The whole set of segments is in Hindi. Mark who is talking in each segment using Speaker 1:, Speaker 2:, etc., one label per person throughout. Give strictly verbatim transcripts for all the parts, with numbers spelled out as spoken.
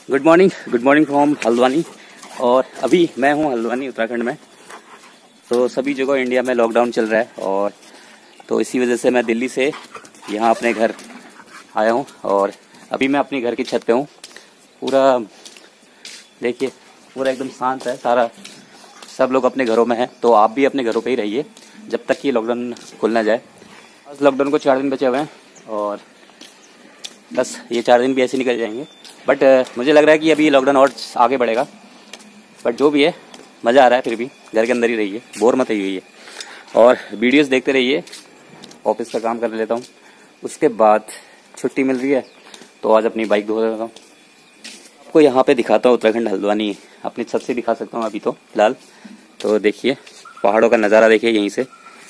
Speaker 1: Good morning good morning from Haldwani. और अभी मैं हूँ हल्द्वानी उत्तराखंड में। तो सभी जगह इंडिया में लॉकडाउन चल रहा है और तो इसी वजह से मैं दिल्ली से यहाँ अपने घर आया हूँ और अभी मैं अपने घर की छत पे हूँ। पूरा देखिए पूरा एकदम शांत है सारा, सब लोग अपने घरों में हैं। तो आप भी अपने घरों पे ही रहिए जब तक कि लॉकडाउन खुल ना जाए। बस लॉकडाउन को चार दिन बचे हुए हैं और बस ये चार दिन भी ऐसे निकल जाएंगे। बट uh, मुझे लग रहा है कि अभी लॉकडाउन और आगे बढ़ेगा। बट जो भी है मज़ा आ रहा है, फिर भी घर के अंदर ही रहिए, बोर मत होइए और वीडियोस देखते रहिए। ऑफिस का काम कर लेता हूँ, उसके बाद छुट्टी मिल रही है तो आज अपनी बाइक धो देता हूँ। आपको यहाँ पे दिखाता हूँ उत्तराखंड हल्द्वानी, अपनी छत से दिखा सकता हूँ अभी तो फिलहाल। तो देखिए पहाड़ों का नज़ारा देखिए यहीं से।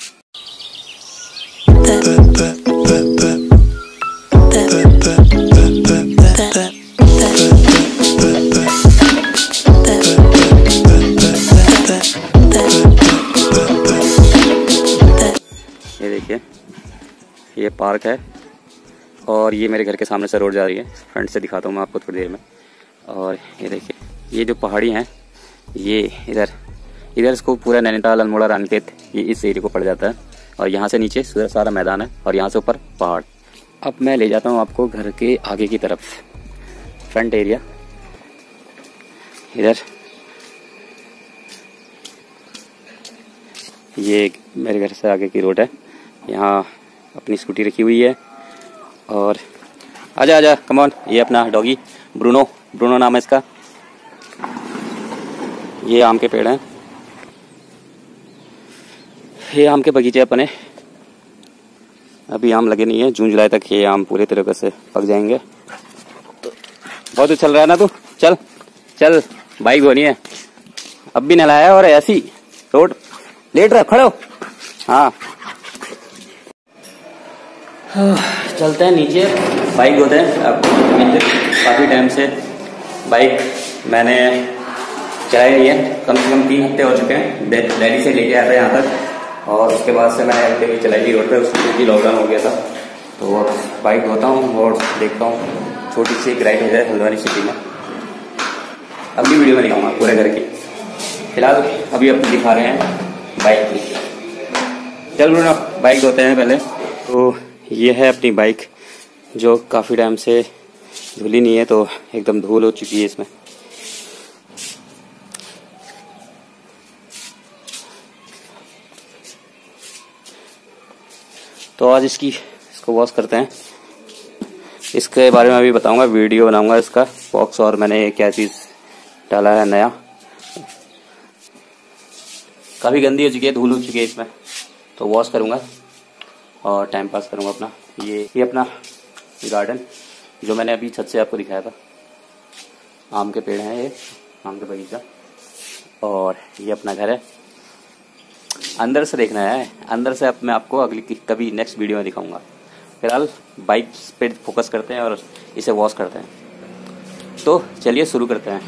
Speaker 1: ये देखिए ये पार्क है और ये मेरे घर के सामने से रोड जा रही है। फ्रंट से दिखाता हूँ मैं आपको थोड़ी देर में। और ये देखिए ये जो पहाड़ी हैं ये इधर इधर इसको पूरा नैनीताल, अल्मोड़ा, रानीखेत ये इस एरिया को पड़ जाता है और यहाँ से नीचे सारा मैदान है और यहाँ से ऊपर पहाड़। अब मैं ले जाता हूँ आपको घर के आगे की तरफ, फ्रंट एरिया। इधर ये मेरे घर से आगे की रोड है, यहाँ अपनी स्कूटी रखी हुई है। और आजा आजा कम ऑन, ये अपना डॉगी ब्रूनो ब्रूनो नाम है इसका। ये आम के पेड़ हैं, ये आम के बगीचे अपने। अभी आम लगे नहीं है, जून जुलाई तक ये आम पूरे तरीके से पक जाएंगे। तो बहुत उछल रहा है ना तू, चल चल बाइक धोनी है। अब भी नहलाया और ऐसी रोड लेट रहा, खड़ो। हाँ चलते हैं नीचे, बाइक धोते हैं। अब काफ़ी टाइम से बाइक मैंने चलाई नहीं है, कम से कम तीन हफ्ते हो चुके हैं। दिल्ली से लेके आया था यहाँ तक और उसके बाद से मैंने हफ्ते भी चलाई थी रोड पे, उसकी लॉकडाउन हो गया था। तो बाइक धोता हूँ और देखता हूँ छोटी सी एक राइड हो जाए हल्द्वानी सिटी में। अगली वीडियो में दिखाऊंगा पूरे घर की। फिलहाल अभी अब दिखा रहे हैं बाइक की। चल ब्रूनो बाइक धोते हैं पहले। तो ये है अपनी बाइक जो काफ़ी टाइम से धुली नहीं है, तो एकदम धूल हो चुकी है इसमें। तो आज इसकी इसको वॉश करते हैं। इसके बारे में अभी बताऊंगा, वीडियो बनाऊंगा इसका बॉक्स और मैंने क्या चीज़ डाला है नया। काफ़ी गंदी हो चुकी है, धूल हो चुकी है इसमें, तो वॉश करूंगा और टाइम पास करूंगा अपना। ये ये अपना गार्डन जो मैंने अभी छत से आपको दिखाया था, आम के पेड़ हैं, ये आम के बगीचा। और ये अपना घर है, अंदर से देखना है, अंदर से अब मैं आपको अगली कभी नेक्स्ट वीडियो में दिखाऊंगा। फिलहाल बाइक पे फोकस करते हैं और इसे वॉश करते हैं। तो चलिए शुरू करते हैं।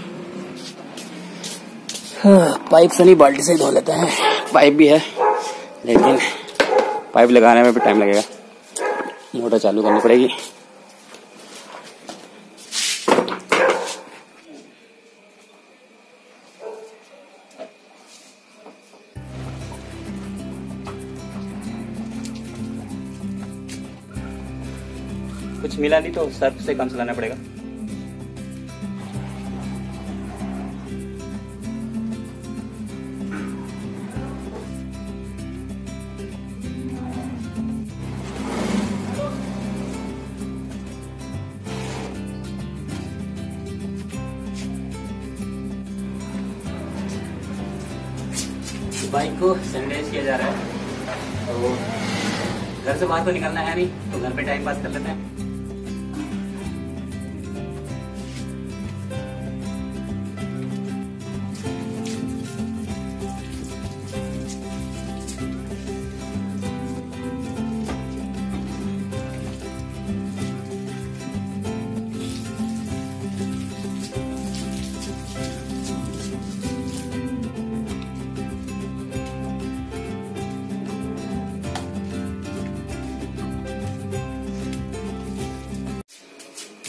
Speaker 1: पाइप से नहीं बाल्टी से धो लेते हैं। पाइप भी है लेकिन पाइप लगाने में भी टाइम लगेगा, मोटर चालू करनी पड़ेगी। कुछ मिला नहीं तो सर्फ से काम चलाना पड़ेगा। बाइक को सैनिटाइज किया जा रहा है। तो घर से बाहर तो निकलना है नहीं, तो घर पे टाइम पास कर लेते हैं।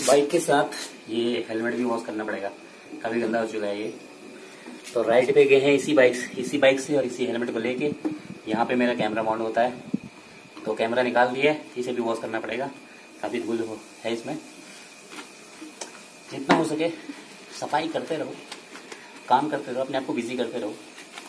Speaker 1: बाइक के साथ ये हेलमेट भी वॉश करना पड़ेगा, काफी गंदा हो चुका है ये। तो राइड पे गए हैं इसी बाइक इसी बाइक से और इसी हेलमेट को लेके। यहाँ पे मेरा कैमरा माउंट होता है, तो कैमरा निकाल दिया, इसे भी वॉश करना पड़ेगा, काफी धूल है इसमें। जितना हो सके सफाई करते रहो, काम करते रहो, अपने आप को बिजी करते रहो।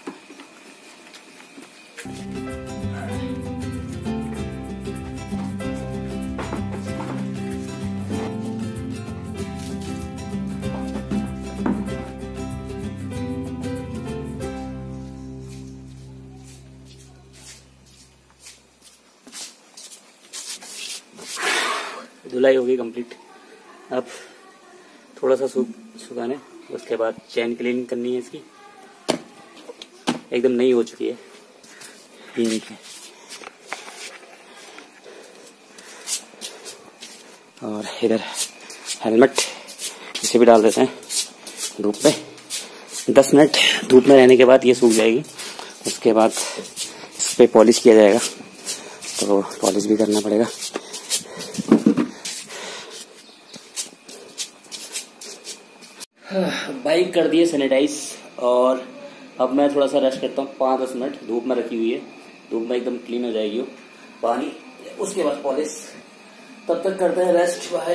Speaker 1: धुलाई होगी कंप्लीट। अब थोड़ा सा सूख सुखाने, उसके बाद चैन क्लीनिंग करनी है इसकी, एकदम नई हो चुकी है। ये देखिए, और इधर हेलमेट, इसे भी डाल देते हैं धूप पे। दस मिनट धूप में रहने के बाद ये सूख जाएगी, उसके बाद इस पे पॉलिश किया जाएगा, तो पॉलिश भी करना पड़ेगा। बाइक कर दिए सैनिटाइज और अब मैं थोड़ा सा रेस्ट करता हूँ, पाँच दस मिनट धूप में रखी हुई है, धूप में एकदम क्लीन हो जाएगी वो पानी, उसके बाद पॉलिश। तब तक करते हैं रेस्ट भाई।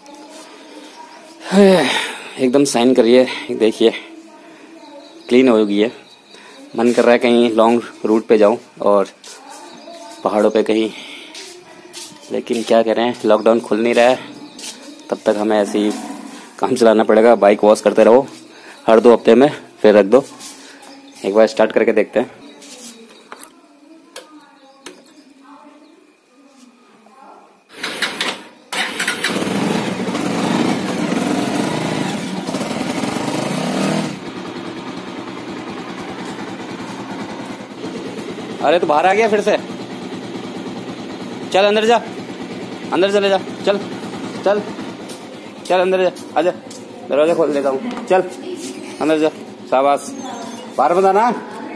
Speaker 1: एकदम साइन करिए, देखिए क्लीन हो गई है। मन कर रहा है कहीं लॉन्ग रूट पे जाऊं और पहाड़ों पे कहीं, लेकिन क्या करें, लॉकडाउन खुल नहीं रहा है, तब तक हमें ऐसे ही काम चलाना पड़ेगा। बाइक वॉश करते रहो हर दो हफ्ते में, फिर रख दो। एक बार स्टार्ट करके देखते हैं। अरे तो बाहर आ गया फिर से, चल अंदर जा, अंदर चले जा, चल चल चल अंदर जा, आजा, दरवाजा खोल देता हूँ, चल अंदर जा, शाबाश, बाहर मत आना।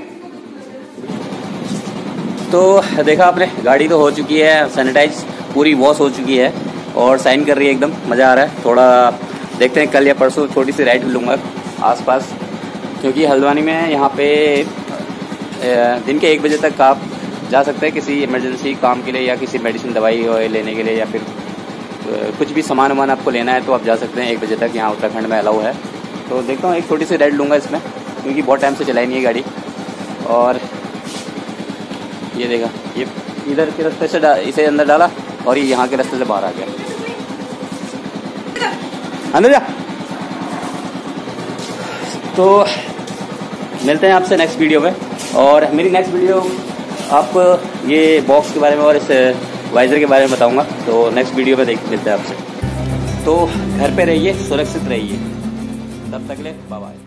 Speaker 1: तो देखा आपने, गाड़ी तो हो चुकी है सैनिटाइज, पूरी वॉश हो चुकी है और साइन कर रही है, एकदम मज़ा आ रहा है। थोड़ा देखते हैं, कल या परसों छोटी सी राइड लूँगा आसपास, क्योंकि हल्द्वानी में यहाँ पे दिन के एक बजे तक आप जा सकते हैं किसी इमरजेंसी काम के लिए, या किसी मेडिसिन दवाई लेने के लिए, या फिर कुछ भी सामान वामान आपको लेना है तो आप जा सकते हैं एक बजे तक, यहाँ उत्तराखंड में अलाउ है। तो देखता हूँ एक छोटी सी राइड लूँगा इसमें, क्योंकि बहुत टाइम से चलाई नहीं है गाड़ी। और ये देखा, ये इधर के रास्ते से इसे अंदर डाला और ये यहाँ के रास्ते से बाहर आ गया, अंदर जा। तो मिलते हैं आपसे नेक्स्ट वीडियो में, और मेरी नेक्स्ट वीडियो आपको ये बॉक्स के बारे में और इस वाइजर के बारे में बताऊंगा। तो नेक्स्ट वीडियो में देख मिलते हैं आपसे। तो घर पे रहिए, सुरक्षित रहिए, तब तक ले बाय बाय।